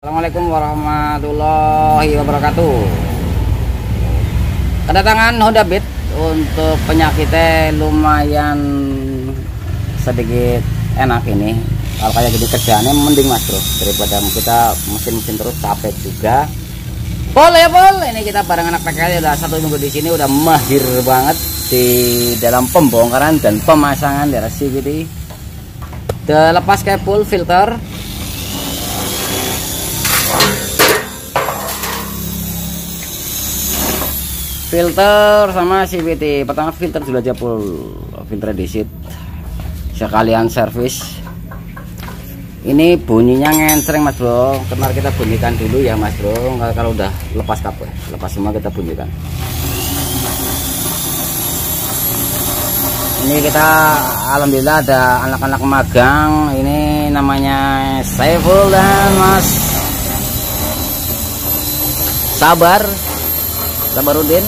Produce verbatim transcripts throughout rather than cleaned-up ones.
Assalamualaikum warahmatullahi wabarakatuh. Kedatangan Honda Beat untuk penyakitnya lumayan sedikit enak ini. Kalau kayak gini kerjaannya mending mas bro, daripada kita mesin-mesin terus capek juga. Pol ya Pol, ini kita bareng anak P K L udah satu minggu di sini, udah mahir banget di dalam pembongkaran dan pemasangan dari C V T. Udah lepas kayak full filter. Filter sama C V T. Pertama filter dulu aja full, filter disit sekalian servis. Ini bunyinya ngencreng mas bro, kemarin kita bunyikan dulu ya mas bro. Kalau udah lepas kapur, lepas semua kita bunyikan. Ini kita alhamdulillah ada anak-anak magang. Ini namanya Saiful dan Mas Sabar Sabarudin.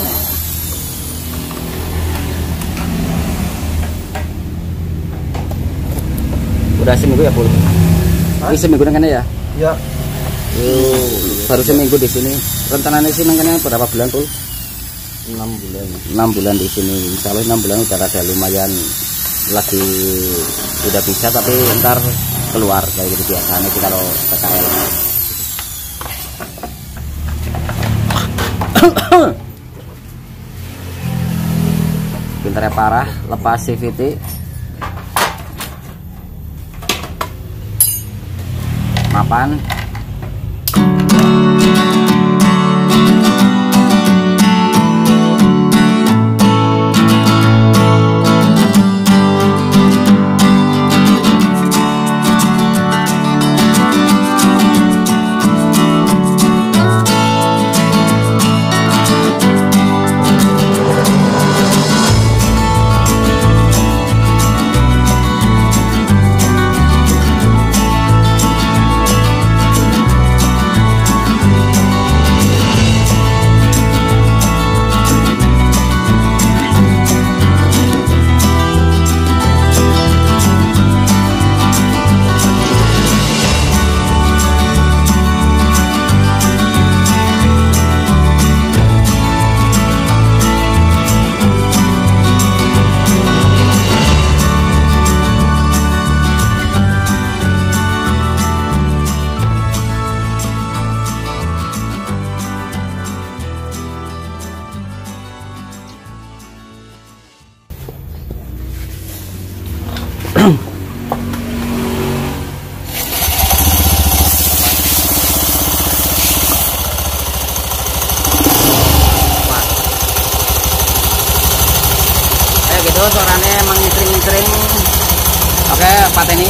Udah seminggu ya Pul? Ini seminggu kan ya? Ya. Uh, baru seminggu di sini. Rencananya sih nengkanya berapa bulan Pul? enam bulan. enam bulan di sini. Insya Allah enam bulan udah ada lumayan, lagi udah bisa, tapi ntar keluar kayak gitu biasanya kita kalau P K L. Pinternya parah, lepas C V T. Mapan. Gitu suaranya emang ngitring-ngitring. Oke pateni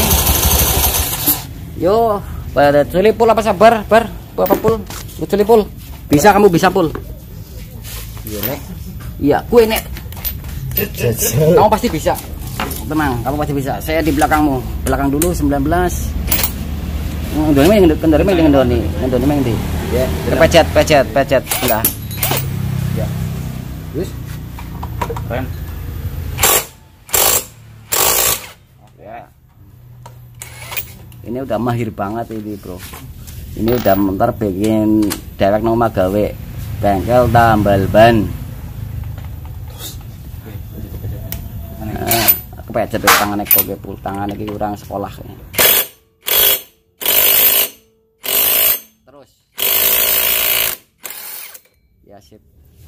yo pada culi Pul apa Sabar bar apa Pul culi Pul bisa, kamu bisa Pul. Iya nek. Iya kue nek, kamu pasti bisa, tenang, kamu pasti bisa. Saya di belakangmu, belakang dulu sembilan belas. Ndoni mah yang kendari mah dengan Doni, Doni mah yang di ya pecet pecet pecet udah ya wis keren. Ini udah mahir banget ini bro. Ini udah mentar bikin dewek nang gawe bengkel tambal ban. Nah, kepecet tangannya kok Pul, tangannya iki kurang sekolah. Terus. Ya sip.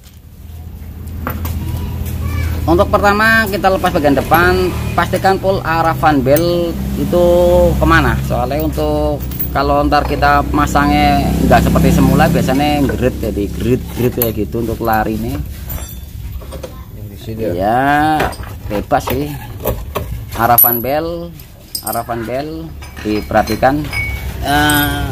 Untuk pertama kita lepas bagian depan, pastikan Pul arah fan belt itu kemana. Soalnya untuk kalau ntar kita masangnya nggak seperti semula, biasanya grit jadi grit grit kayak gitu untuk lari nih. Yang di sini ya. Ya bebas sih. Arah fan belt, arah fan belt diperhatikan. Uh,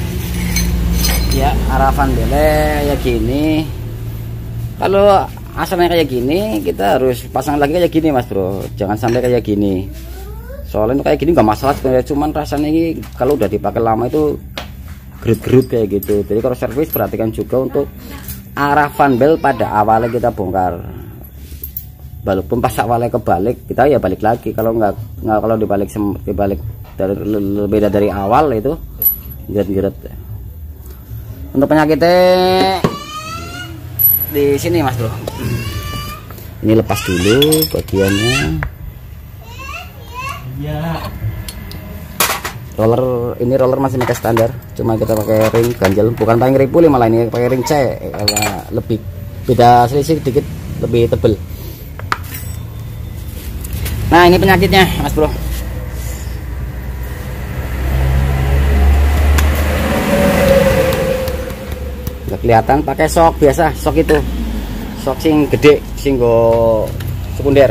ya arah fan beltnya ya gini. Kalau asalnya kayak gini, kita harus pasang lagi kayak gini mas bro, jangan sampai kayak gini. Soalnya kayak gini nggak masalah sebenarnya, cuman rasanya ini kalau udah dipakai lama itu gerut-gerut kayak gitu. Jadi kalau servis perhatikan juga untuk arah fan belt pada awalnya kita bongkar. Walaupun pas awalnya kebalik, kita ya balik lagi. Kalau nggak nggak kalau dibalik dibalik dari beda dari awal itu jerat-jerat. Untuk penyakitnya di sini Mas Bro. Ini lepas dulu bagiannya. Ya. Roller ini roller masih pakai standar, cuma kita pakai ring ganjel, bukan pakai ring puli, malah ini pakai ring C karena lebih beda selisih sedikit lebih tebel. Nah ini penyakitnya Mas Bro. Nggak kelihatan, pakai sok biasa, sok itu sok sing gede, sing go sekunder.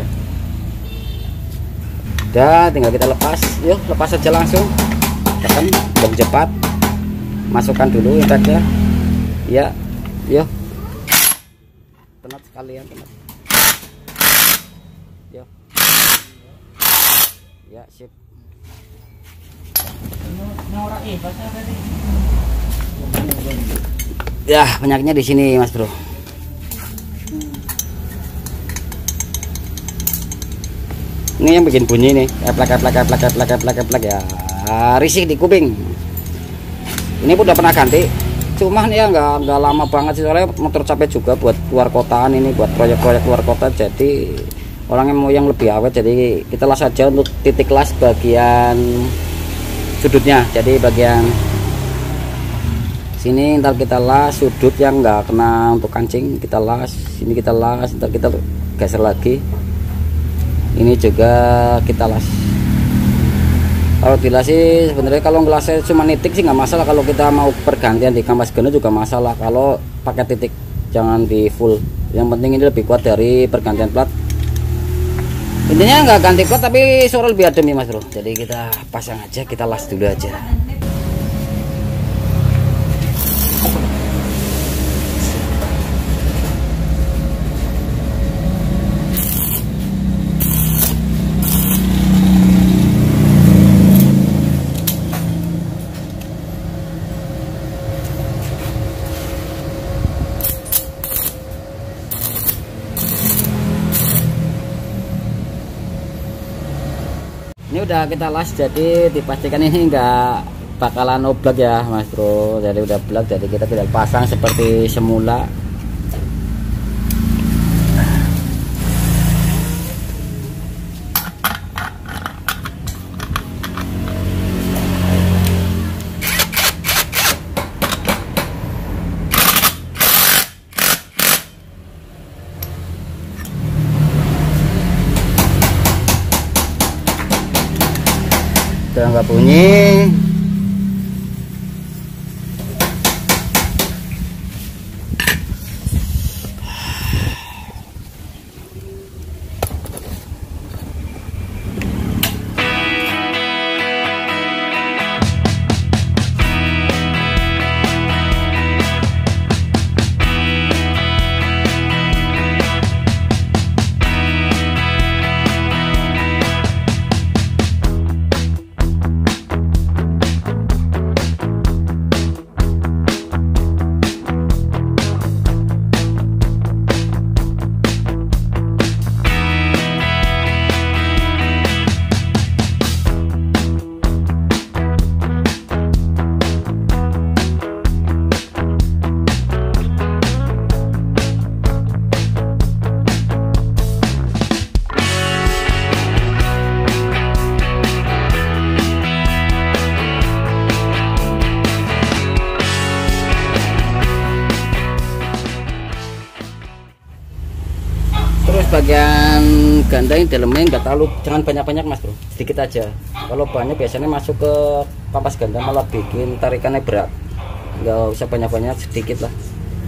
Udah tinggal kita lepas, yuk lepas aja langsung. Tekan jam cepat, masukkan dulu impactnya ya, yuk tenat sekalian tenat, yuk ya sip. Ya penyakitnya di sini Mas Bro. Ini yang bikin bunyi nih, eplek eplek eplek eplek eplek eplek ya, risih di kuping. Ini udah pernah ganti, cuman ya nggak nggak lama banget sih, soalnya motor capek juga buat luar kotaan ini, buat proyek-proyek luar kota. Jadi orang yang mau yang lebih awet, jadi kita las aja untuk titik las bagian sudutnya. Jadi bagian sini ntar kita las sudut yang nggak kena untuk kancing, kita las ini, kita las, ntar kita geser lagi. Ini juga kita las. Kalau dilas sih sebenarnya kalau ngelasnya cuma nitik sih nggak masalah. Kalau kita mau pergantian di kampas geno juga masalah. Kalau pakai titik jangan di full. Yang penting ini lebih kuat dari pergantian plat. Intinya nggak ganti plat tapi suara lebih adem ya Mas Bro. Jadi kita pasang aja, kita las dulu aja. Ini udah kita las, jadi dipastikan ini enggak bakalan oblak ya Mas Bro. Jadi udah blak, jadi kita tidak pasang seperti semula. Udah nggak bunyi. Bagian ganda ini dalamnya nggak terlalu, jangan banyak-banyak Mas Bro, sedikit aja. Kalau banyak biasanya masuk ke kampas ganda malah bikin tarikannya berat. Nggak usah banyak-banyak, sedikit lah.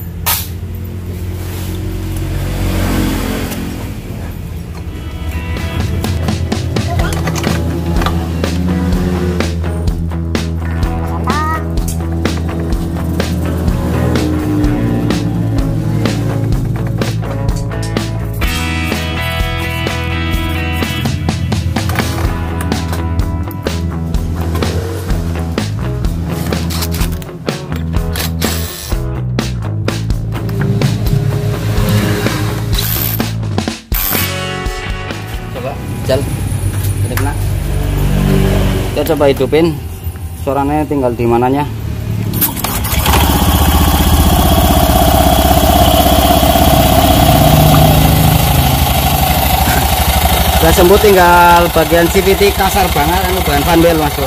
Jal, ini kena. Kita coba hidupin, suaranya tinggal di mananya. Udah sembuh, tinggal bagian C V T kasar banget, anu bahan fan bel mas bro.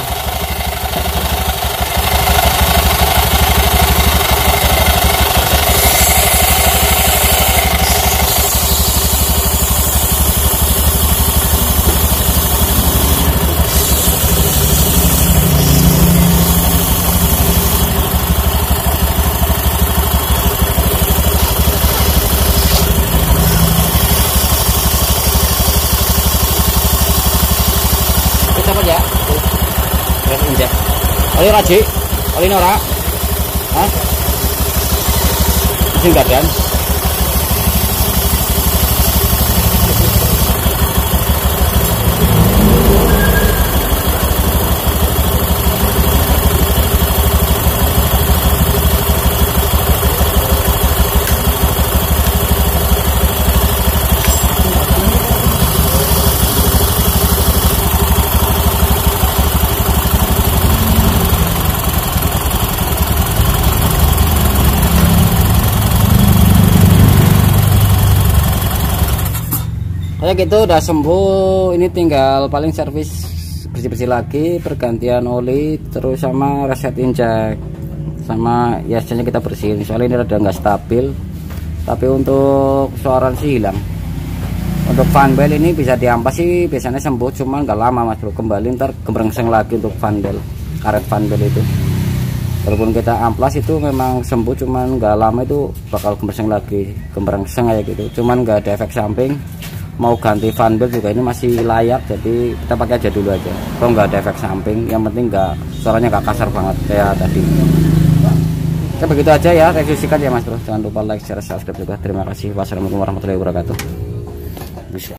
Ya, injek. Oli raji, oli nora, hah? Mesin gardan. Kayak gitu udah sembuh, ini tinggal paling servis bersih-bersih lagi, pergantian oli, terus sama reset injek, sama ya sebenarnya kita bersihin soalnya ini rada nggak stabil. Tapi untuk suara sih hilang. Untuk fan bel ini bisa diampas sih biasanya sembuh, cuman nggak lama mas bro, kembali ntar gemrengseng lagi untuk fan bel, karet fan bel itu. Walaupun kita amplas itu memang sembuh, cuman nggak lama itu bakal gemrengseng lagi, gemrengseng kayak gitu, cuman nggak ada efek samping. Mau ganti fan bel juga ini masih layak, jadi kita pakai aja dulu aja. Kalau nggak ada efek samping, yang penting nggak, suaranya nggak kasar banget kayak tadi. Oke, begitu aja ya review singkat ya mas bro. Jangan lupa like, share, subscribe juga. Terima kasih. Wassalamualaikum warahmatullahi wabarakatuh.